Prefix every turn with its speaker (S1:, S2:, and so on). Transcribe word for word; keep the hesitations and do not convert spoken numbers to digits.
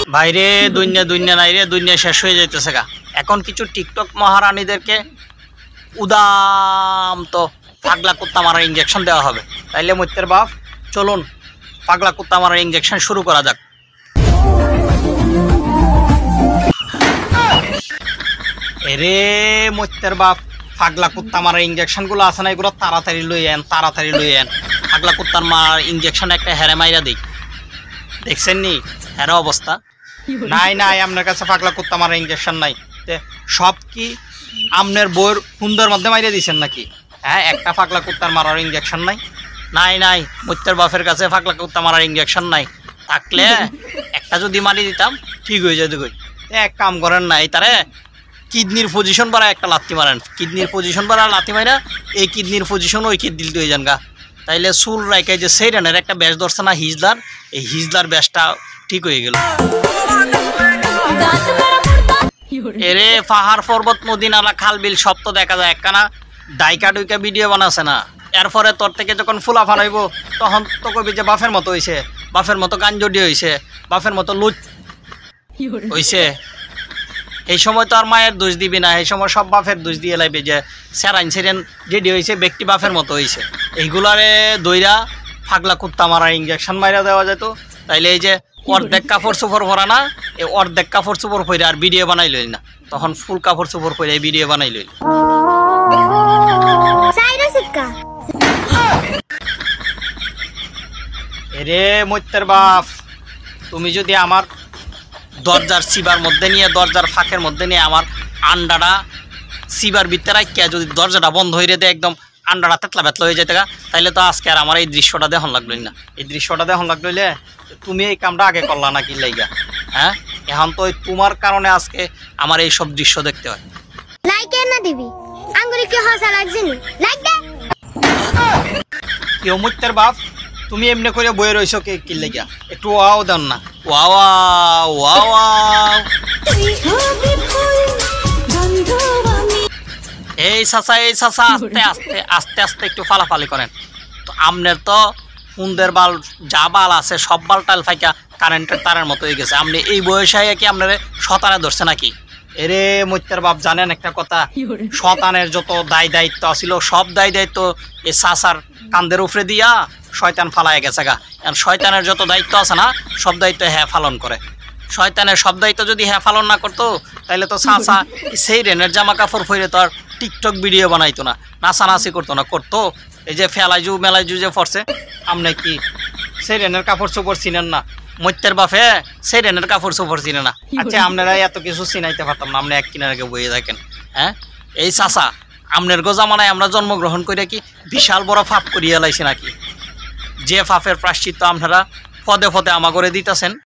S1: বাইরে দুনিয়া দুনিয়া নাই রে, দুনিয়া শেষ হয়ে যাইতেছে গা। এখন কিছু টিকটক মহারানীদেরকে উদাম তো পাগলা কুত্তা মারার ইঞ্জেকশন দেওয়া হবে। তাইলে মৈত্যের বাপ চলুন পাগলা কুত্তা মারার ইঞ্জেকশন শুরু করা যাক। এরে মৈত্যের বাপ, পাগলা কুত্তা মারার ইঞ্জেকশন গুলো আছে না, এগুলো তাড়াতাড়ি লই আন, তাড়াতাড়ি লই আন। পাগলা কুত্তার মারার ইঞ্জেকশন একটা হেরে মাইরা দিই। দেখছেন নি হেরা অবস্থা? নাই নাই, আপনার কাছে পাগলা কুত্তা মারার ইঞ্জেকশন নাই। সব কি আমনের বইয়ের হুন্দের মধ্যে মাইরে দিয়েছেন নাকি? হ্যাঁ, একটা পাগলা কুত্তার মারার ইঞ্জেকশন নাই? নাই নাই, মৈত্যের বাপের কাছে পাগলা কুত্তা মারার ইঞ্জেকশন নাই। থাকলে একটা যদি মারি দিতাম ঠিক হয়ে যেত। এক কাম করেন না, এই তারে কিডনির পজিশন বাড়া একটা লাথি মারেন। কিডনির পজিশন বাড়া লাথি মারা এই কিডনির পজিশন ওই কিডনিল হয়ে যান গা। তাইলে চুল রাইকে যে সেই রানের একটা ব্যাস ধরছে না হিজলার, এই হিজলার ব্যাসটা ঠিক হয়ে গেল। এরে পাহাড় পর্বত নদী নালা খাল বিল সব তো দেখা যায়, একখানা ডাইকা ডুইকা ভিডিও বানাছে না। এরপরে তোর থেকে যখন ফুলা ফানাইব তখন তো কবি যে বাফের মতো হইছে, বাফের মতো গাঞ্জডি হইছে, বাফের মতো লুচ হইছে। এই সময় তো আর মায়ের দোষ দিবি না, এই সময় সব বাফের দোষ দিয়ে লাইবে যে স্যারাইন সেরেন যেটি হয়েছে ব্যক্তি বাফের মতো হয়েছে। এইগুলারে দইরা পাগলা কুত্তা মারার ইঞ্জেকশন মাইরা দেওয়া যেত। তাইলে এই যে অর্ধেক কাপড় চোপড় পরা না, এই অর্ধেক কাপড় চোপড় পরে আর ভিডিও বানাই লইল না, তখন ফুল কাপড় চোপড় পরে এই ভিডিও বানাই লইল। এরে মৈত্যের বাপ, তুমি যদি আমার দরজার সিবার মধ্যে নিয়ে, দরজার ফাঁকের মধ্যে নিয়ে আমার আন্ডাটা সিবার ভিতরে রাখিয়া যদি দরজাটা বন্ধ হয়ে দেয়, একদম আন্ডাটা তেতলা বেতলা হয়ে যেতে গা, তাইলে তো আজকে আর আমার এই দৃশ্যটা দেখুন লাগলোই না। এই দৃশ্যটা দেখুন লাগলইলে তুমি এই কামটা আগে করলা নাকি লাইগা? হ্যাঁ, এখন তো তোমার কারণে আজকে আমার এই সব দৃশ্য দেখতে হয়।
S2: লাইক না দিবি আঙ্গুরি কি হাসা লাগছে নি? লাইক দে।
S1: কেউ মৈত্যের বাপ, তুমি এমনি করে বয়ে রইছো কে কি লাইগা? একটু ওয়াও দেন না। Wow wow wow. এই চাচা, এই চাচা আস্তে আস্তে আস্তে আস্তে একটু ফালাফালি করেন তো। আমনের তো হুন্দের বাল যা বাল আছে সব বাল টাল ফাইকা কারেন্টের তারের মতো হয়ে গেছে। আপনি এই বয়সে কি আপনার শতানে ধরছে নাকি? এরে মৈত্যের বাপ, জানেন একটা কথা, শতানের যত দায় দায়িত্ব ছিল সব দায় দায়িত্ব এই চাচার কান্দের উপরে দিয়া শয়তান ফালাই গেছে গা। শয়তানের যত দায়িত্ব আছে না, সব দায়িত্ব হ্যাঁ পালন করে। শয়তানের সব দায়িত্ব যদি হ্যাঁ পালন না করতো, তাহলে তো চাচা সেই রেনের জামা কাপড় পরে তো আর টিকটক ভিডিও বানাইতো না, নাচানাচি করতো না। করতো এই যে ফেলাইজু মেলাইজু যে পড়ছে, আপনি কি সেই রেনের কাপড় চোপড় চিনেন না? মৈত্যের বাপে সেই রেনের কাপড় চোপড় চিনে না। আচ্ছা, আপনারা এত কিছু চিনাইতে পারতাম না, আপনি এক কিনারে বইয়ে থাকেন। হ্যাঁ, এই চাচা আমনের গো জামানায় আমরা জন্মগ্রহণ করে কি বিশাল বড় ফাপ করিয়া লাইছি নাকি? যে ফাপের প্রায়শ্চিত্ত আপনারা পদে পদে আমা করে দিতেছেন।